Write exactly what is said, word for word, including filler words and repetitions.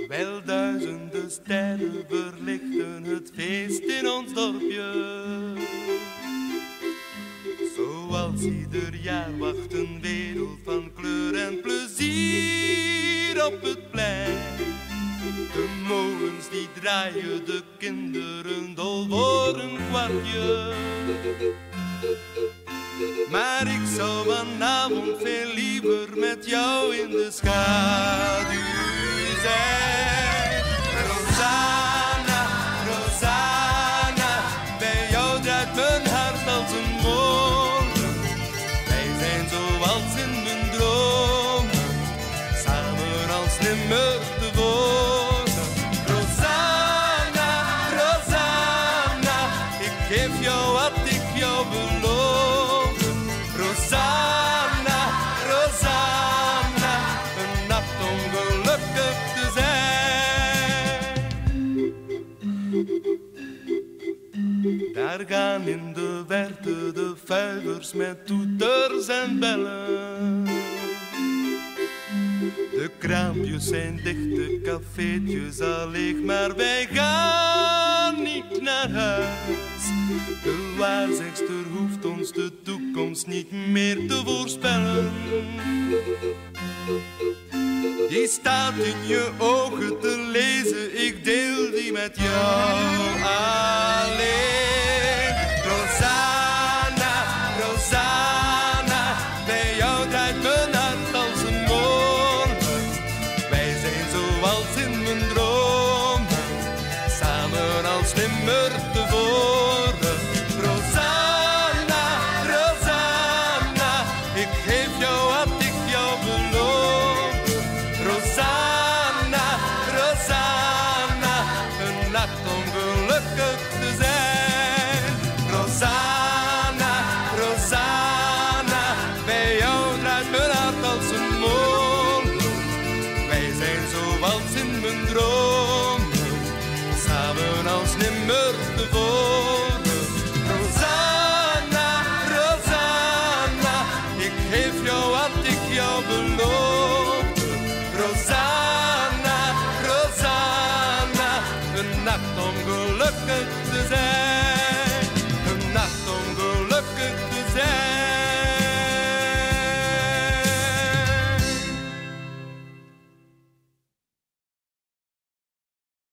Wel duizenden sterren verlichten het feest in ons dorpje. Zoals ieder jaar wacht een wereld van kleur en plezier op het plein. De molens die draaien, de kinderen dol voor een kwartje. Maar ik zou vanavond veel liever met jou in de schaduw zijn. Rosanna, Rosanna, bij jou draait mijn hart als een molen. Wij zijn zoals in mijn dromen, samen als nimmer tevoren. Rosanna, Rosanna, ik geef jou wat ik jou beloof. Rosanna, Rosanna, een nacht om gelukkig te zijn. Daar gaan in de verte de vuivers met toeters en bellen. De kraampjes zijn dicht, de cafeetjes al leeg, maar wij gaan niet naar huis. De waarzegster hoeft ons de toekomst niet meer te voorspellen. Die staat in je ogen te lezen, ik deel die met jou alleen.